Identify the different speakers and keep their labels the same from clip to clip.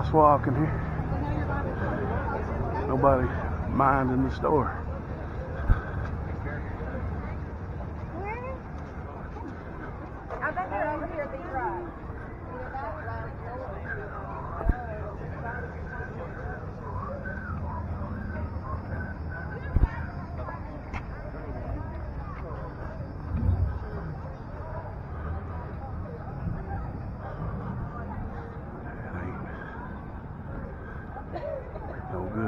Speaker 1: crosswalk in here. Nobody minding the store.
Speaker 2: I bet they're over here at the drive.
Speaker 1: No good.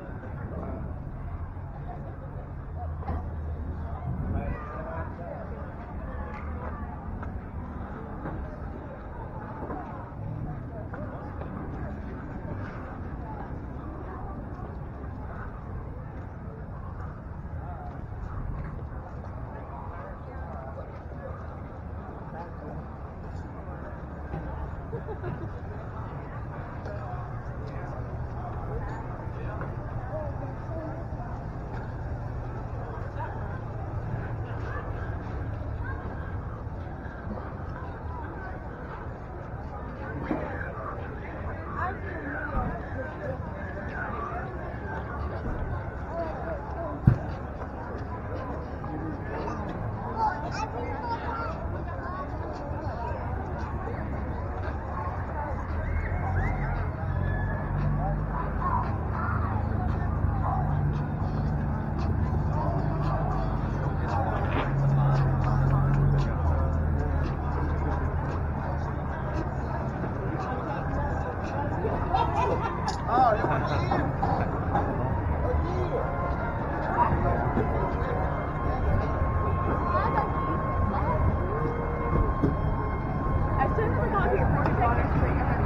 Speaker 2: As soon as we got here, we're going to take our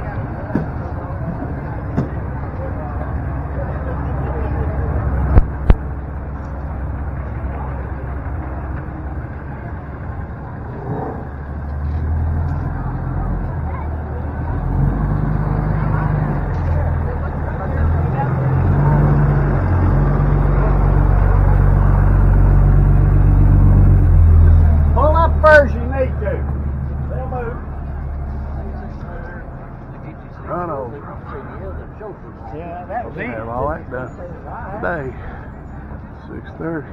Speaker 1: Pull up first, you need to. They'll move. Run over.
Speaker 3: Yeah, that was
Speaker 1: We'll have all that done today. 6:30.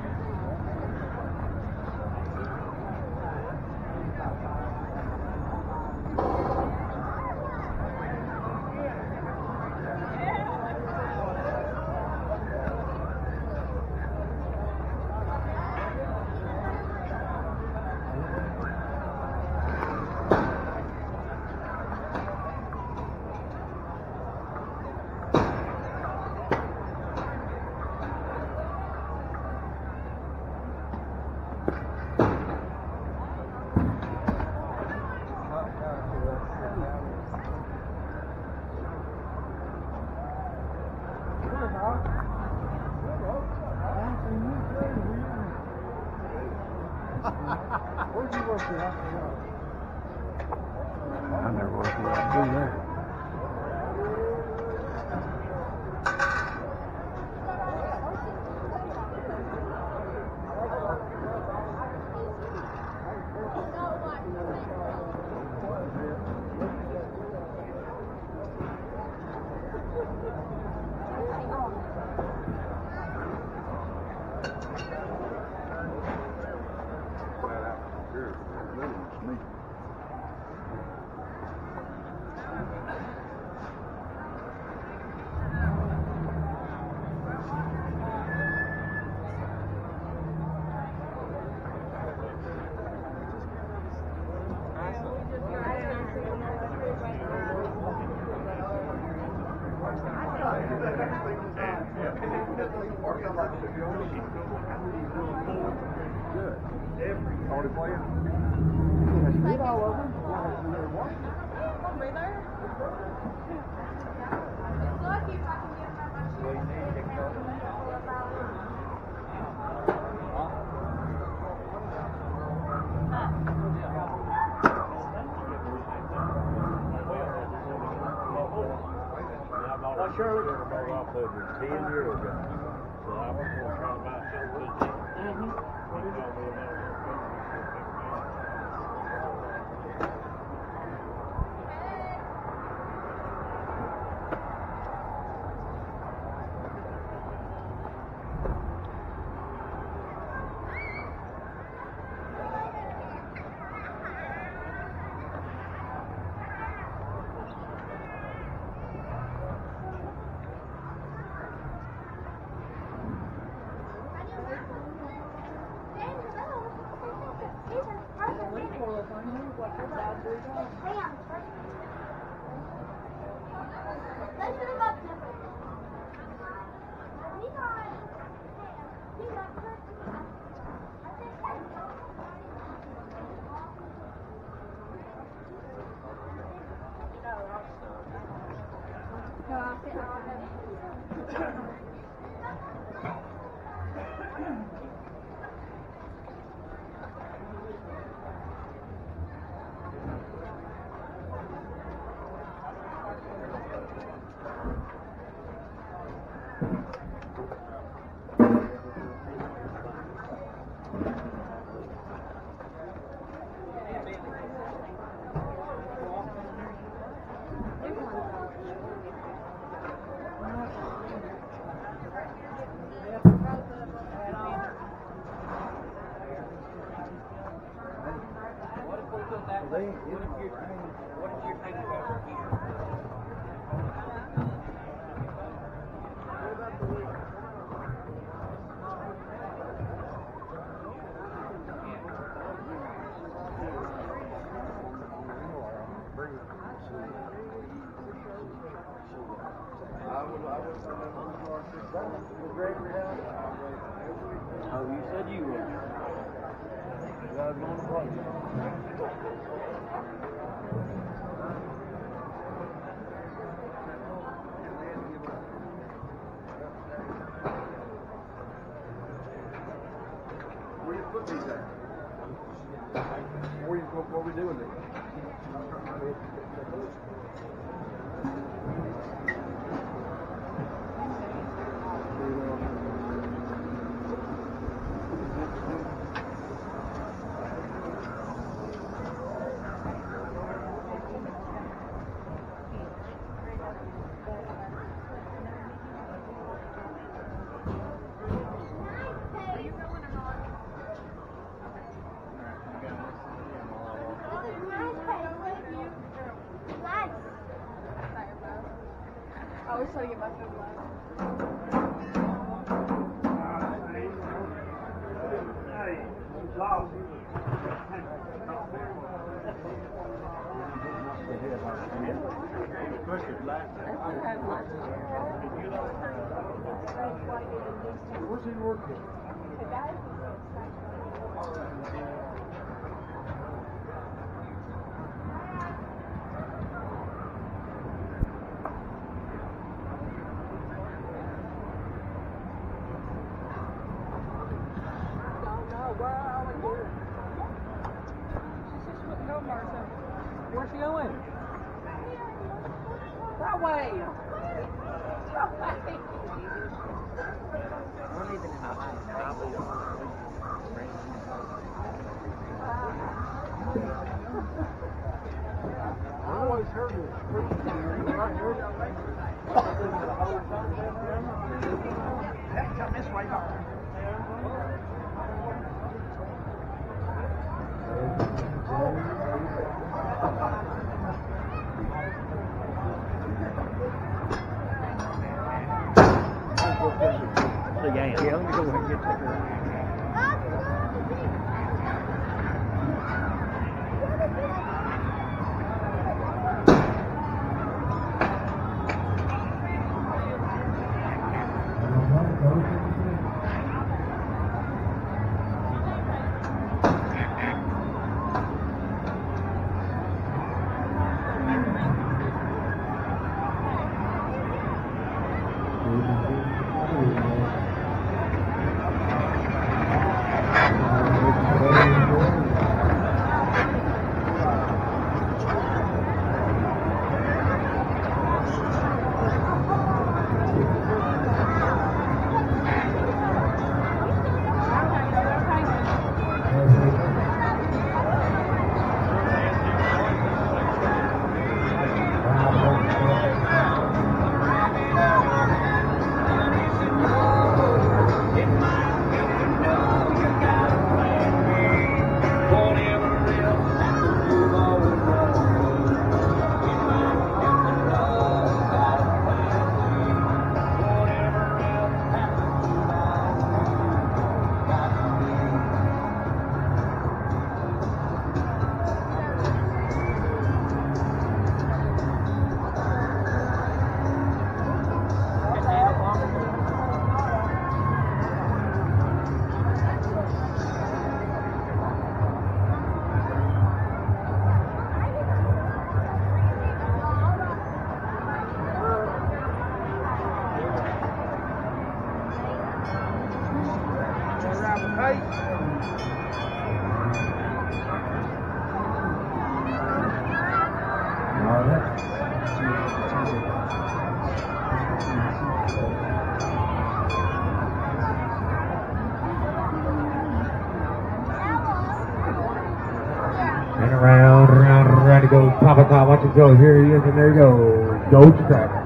Speaker 3: Where'd you work at?
Speaker 1: I never worked where I do that. Good. Already playing?
Speaker 3: Get all of them.
Speaker 4: Shirley? I put it 10 years ago. So I was going to try to buy something.
Speaker 3: Oh, you said you would. I was going to play.
Speaker 1: Where you put these at? What are we doing there?
Speaker 2: I always try to get my food last.
Speaker 1: Where's he working?
Speaker 3: Where's she going?
Speaker 2: That way.
Speaker 3: We're leaving in
Speaker 1: I always heard it.
Speaker 3: Come this way, Doctor. Yeah, let me go ahead and get that. And around he goes. Papa Top, watch it go. Here he is, and there he goes. Goes Tracker.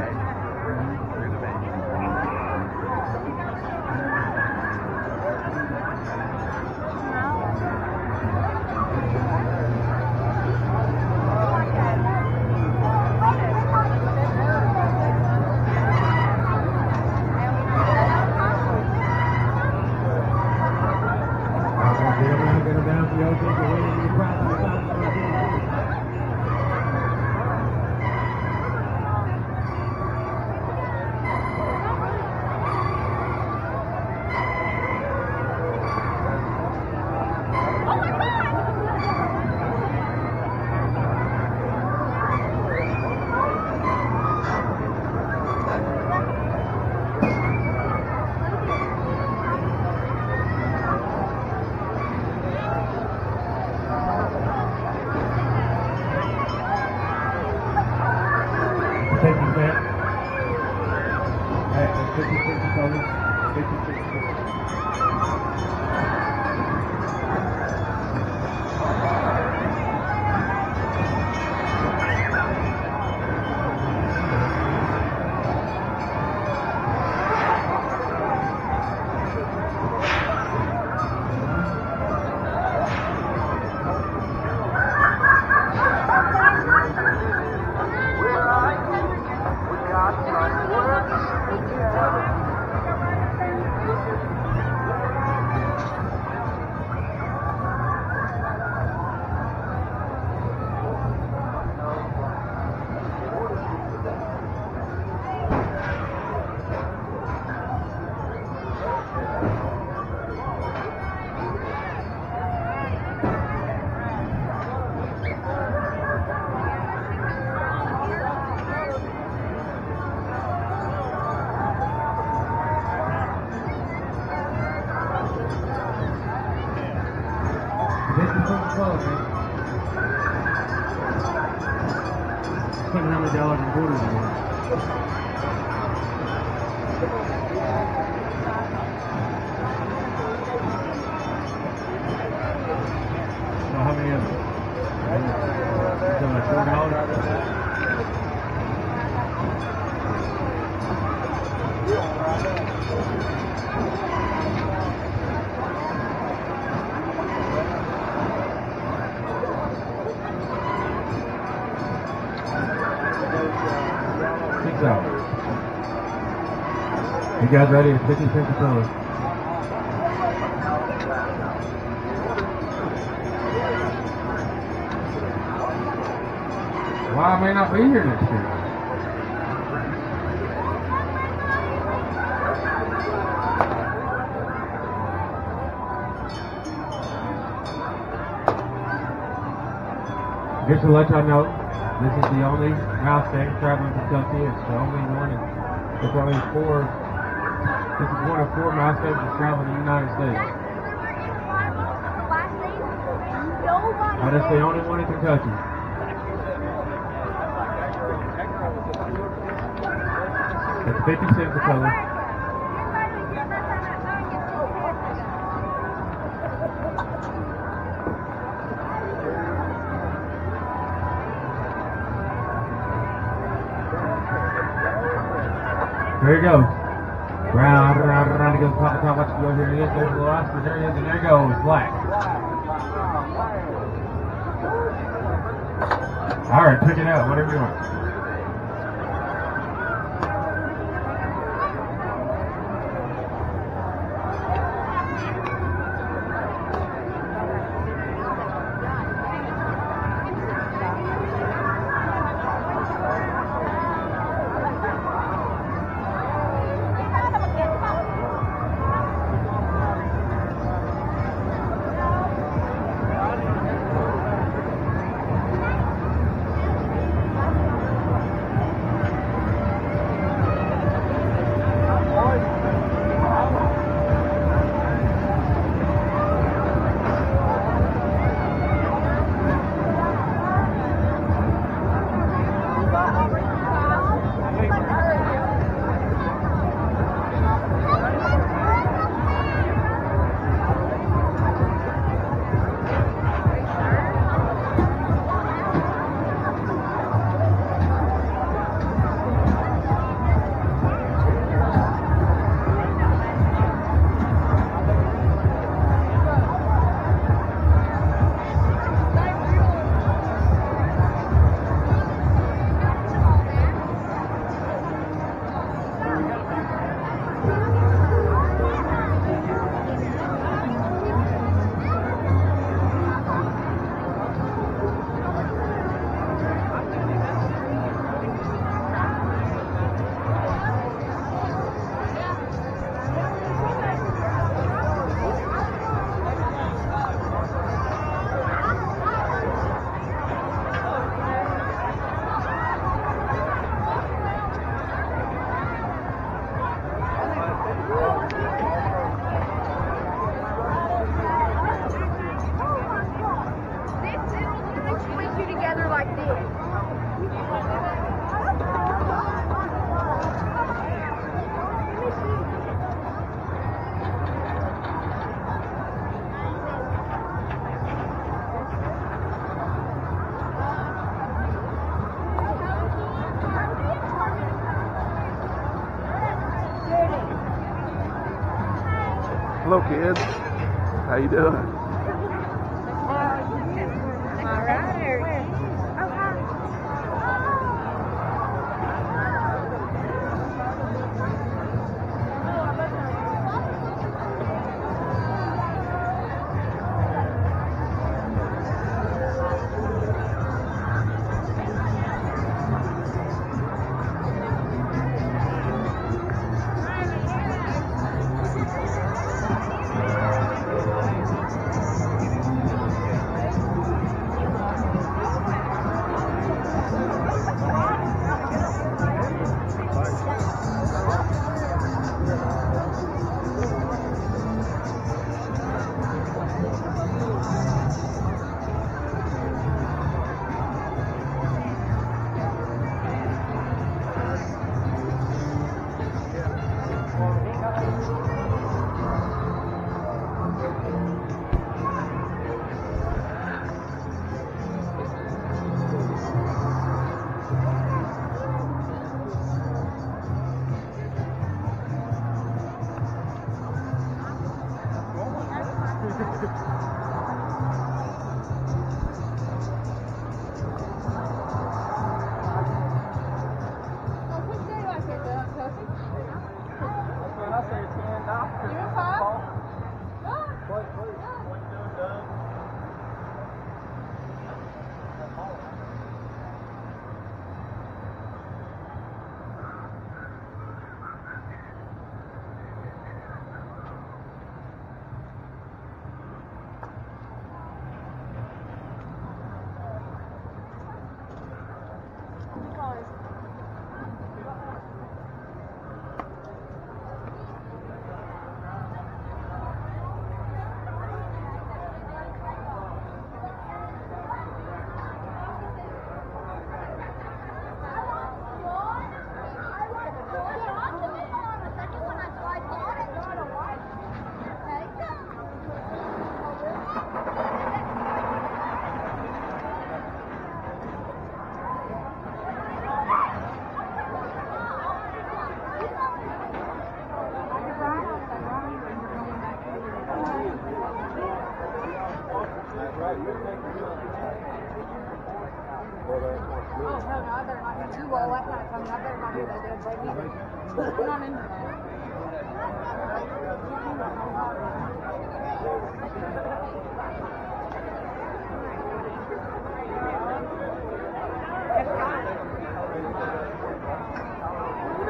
Speaker 3: You guys ready? It's 50 cents a color. Well, I may not be here next year. Just to let y'all know, this is the only mouse tank traveling to Kentucky. It's the only one. There's only four. This is one of 4 mouse tanks that's traveling to the United States. But it's the only one in Kentucky. It's 50 cents a color. There he goes. Round, he goes top, watch it go here. He is, there's a little Oscar, there he is, and there he goes, black. Alright, pick it out, whatever you want.
Speaker 1: Hello, kids. How you doing?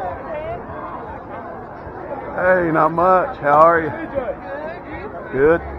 Speaker 1: Hey, not much. How are you? Good.